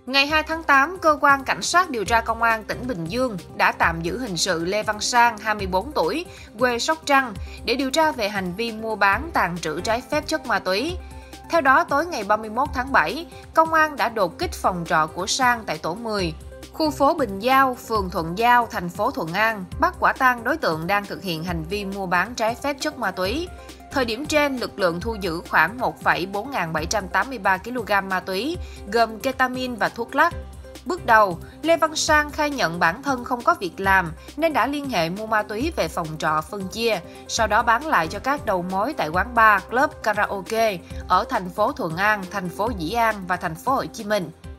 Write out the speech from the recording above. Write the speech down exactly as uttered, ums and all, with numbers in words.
Ngày hai tháng tám, Cơ quan Cảnh sát điều tra Công an tỉnh Bình Dương đã tạm giữ hình sự Lê Văn Sang, hai mươi bốn tuổi, quê Sóc Trăng, để điều tra về hành vi mua bán tàng trữ trái phép chất ma túy. Theo đó, tối ngày ba mươi mốt tháng bảy, Công an đã đột kích phòng trọ của Sang tại tổ mười, khu phố Bình Giao, phường Thuận Giao, thành phố Thuận An, bắt quả tang đối tượng đang thực hiện hành vi mua bán trái phép chất ma túy. Thời điểm trên, lực lượng thu giữ khoảng một phẩy bốn nghìn bảy trăm tám mươi ba ki lô gam ma túy, gồm ketamin và thuốc lắc. Bước đầu, Lê Văn Sang khai nhận bản thân không có việc làm nên đã liên hệ mua ma túy về phòng trọ phân chia, sau đó bán lại cho các đầu mối tại quán bar, club, karaoke ở thành phố Thuận An, thành phố Dĩ An và thành phố Hồ Chí Minh.